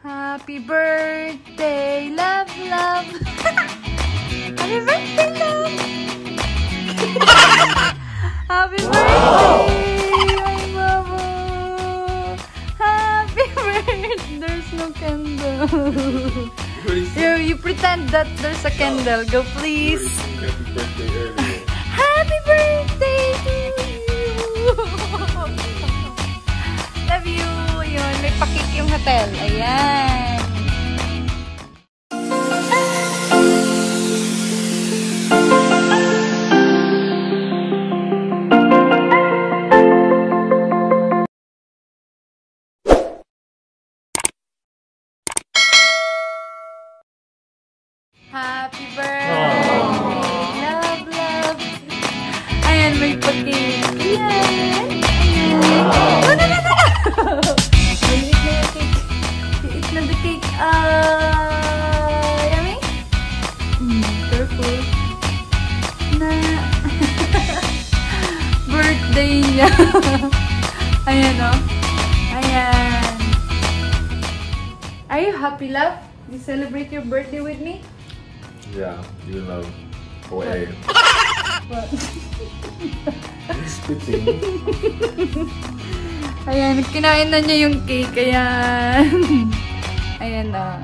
Happy birthday, love, love. Happy birthday, love. Happy birthday, my babo. Happy birthday. There's no candle. You pretend that there's a candle. Go, please. Happy birthday earlier. Happy birthday to you. Love you. Yun, may pakik yung hotel. Ayan. Happy birthday. Love, love. Ayan, may pakik. Ayan. Ayan. No. Eat na the cake. Yummy? Careful. Na. Birthday niya. Ayan, oh. Ayan. Are you happy, love? You celebrate your birthday with me? Yeah, you know. OA. What? Spitting. Ayan, kinain na niya yung cake. Ayan. Ayan na.